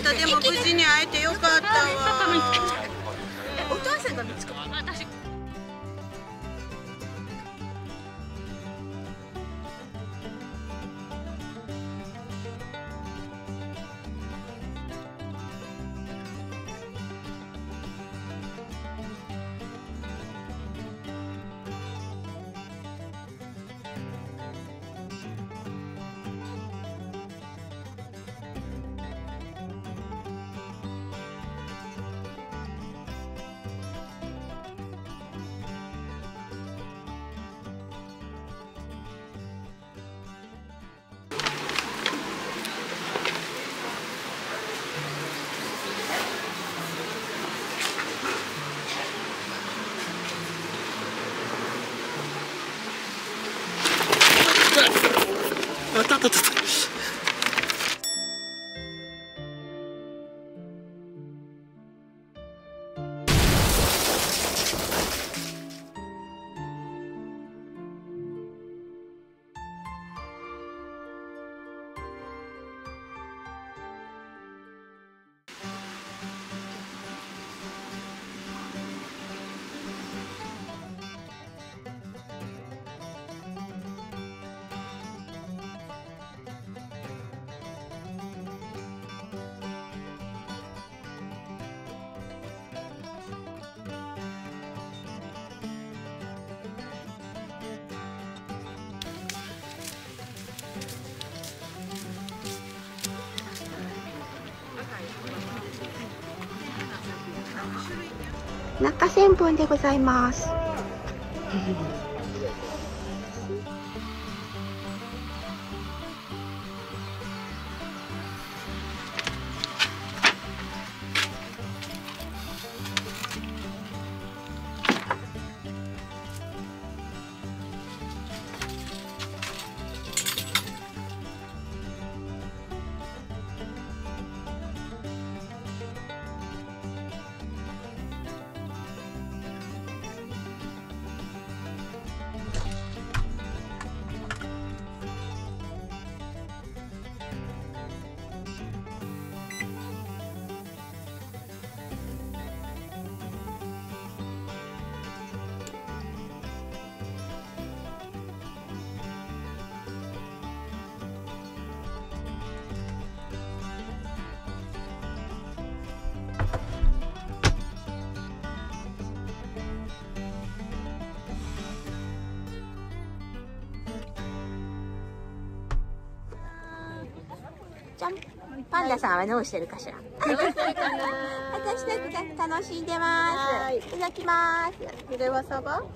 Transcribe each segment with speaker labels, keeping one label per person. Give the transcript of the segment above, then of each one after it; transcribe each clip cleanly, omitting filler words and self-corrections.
Speaker 1: った。でも無事に会えてよかったわ。
Speaker 2: お父さんが見つかった。
Speaker 3: あったあったあった。
Speaker 2: 中千本でございます。じゃん。パンダさんはどうしてるかしら。私たちが楽しんでます。いただきます。
Speaker 1: これはサバ？
Speaker 2: うん。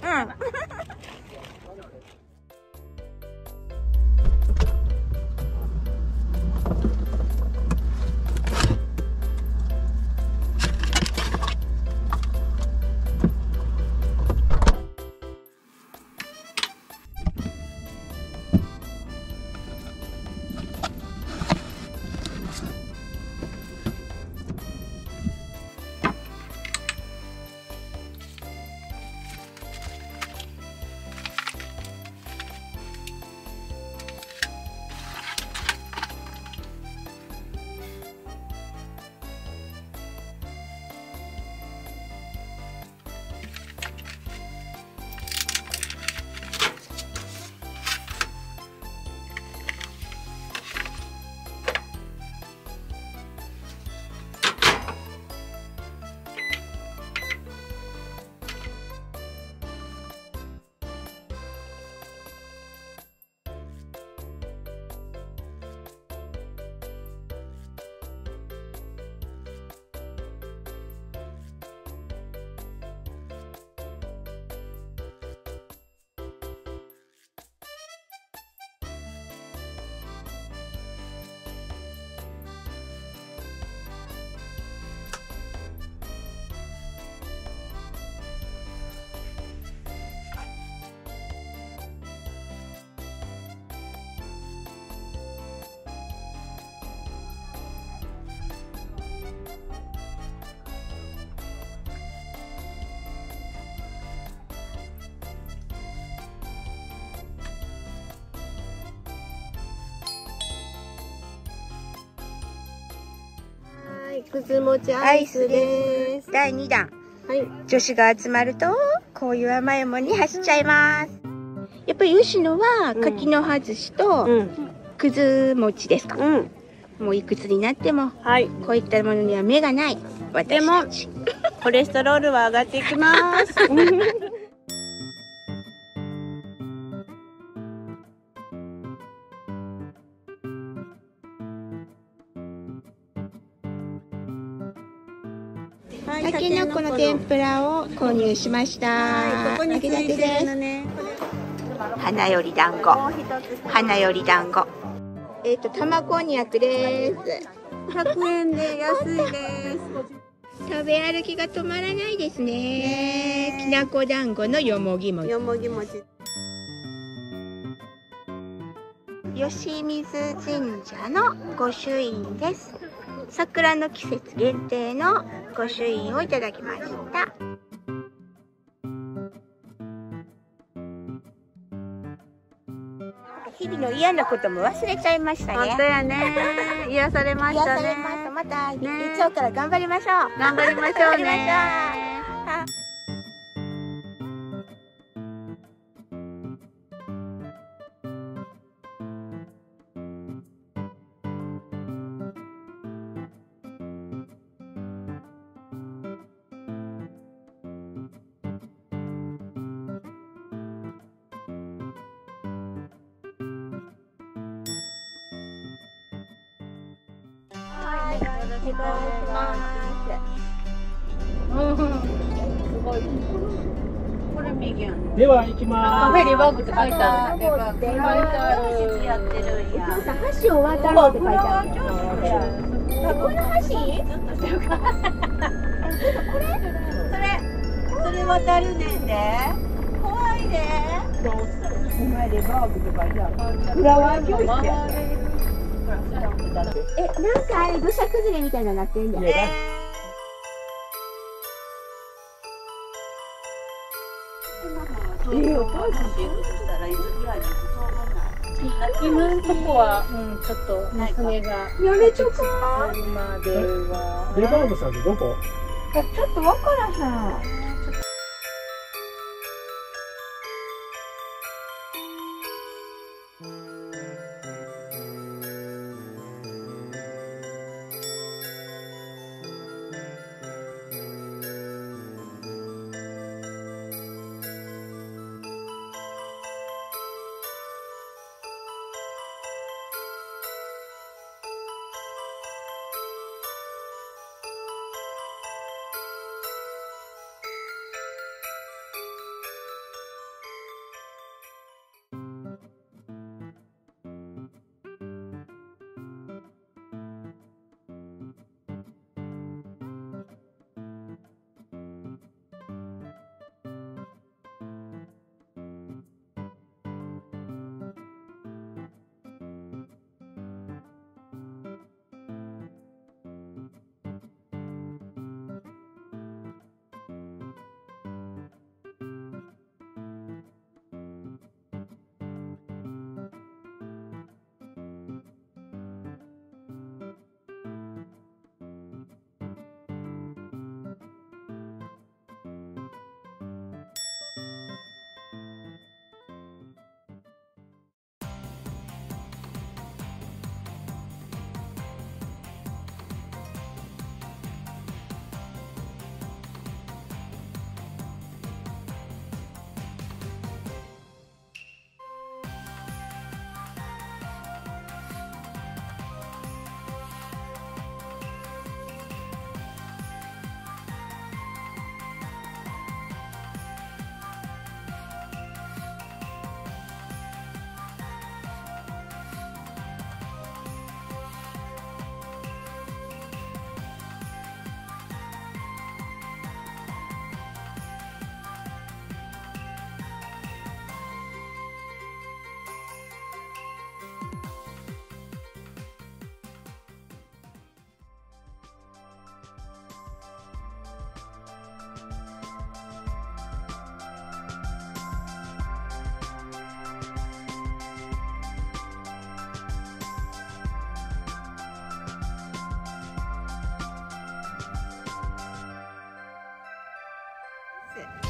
Speaker 1: はい、くず餅アイスです。
Speaker 2: 第2弾。
Speaker 1: はい。
Speaker 2: 女子が集まると、こういう甘いもんに走っちゃいます。やっぱり吉野は柿の外しと、くず餅ですか。もういくつになっても、こういったものには目がない。私たち。
Speaker 1: コレステロールは上がっていきます。
Speaker 2: たけのこの天ぷらを購入しました。
Speaker 1: ここについてるのね。
Speaker 2: 花より団子。花より団子。玉こんにゃくです。
Speaker 1: 100円で安いです。
Speaker 2: 食べ歩きが止まらないですね。きなこ団子のよもぎ餅。
Speaker 1: よもぎ餅。
Speaker 2: 吉水神社の御朱印です。桜の季節限定の御朱印をいただきました。日々の嫌なことも忘れちゃいましたね。
Speaker 1: 本当やね。癒されましたね。
Speaker 2: 癒されました。また月曜から頑張りましょう。
Speaker 1: 頑張りましょうね。
Speaker 2: お願いします。
Speaker 4: では行きます。
Speaker 1: カフェリバーグって書いてある。
Speaker 2: やってるんや。お父さん橋を渡ろうって書いてある。この橋？
Speaker 1: それ渡るねんで。怖いで。
Speaker 4: 前でバーグって書いてある。フラワー教室や。
Speaker 2: なんかあれ土砂崩れみたいなのなってんじゃん。
Speaker 1: 今のとこは、ちょっと娘が
Speaker 2: やめとか
Speaker 1: までは
Speaker 4: レバーグさんってどこ？
Speaker 2: ちょっとわからへん。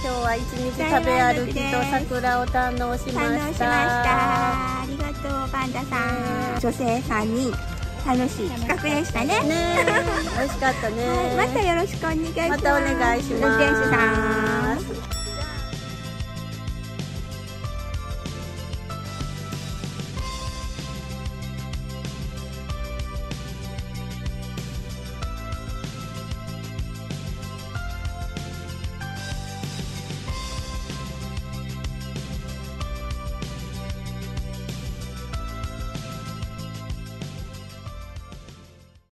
Speaker 5: 日は一日食べ歩きと桜を堪能しました。
Speaker 2: ありがとうパンダさん。女性3人楽しい企画でしたね。
Speaker 5: 美味しかったね。
Speaker 2: またよろしくお願いします。
Speaker 5: またお願いします。
Speaker 2: 運転手さん。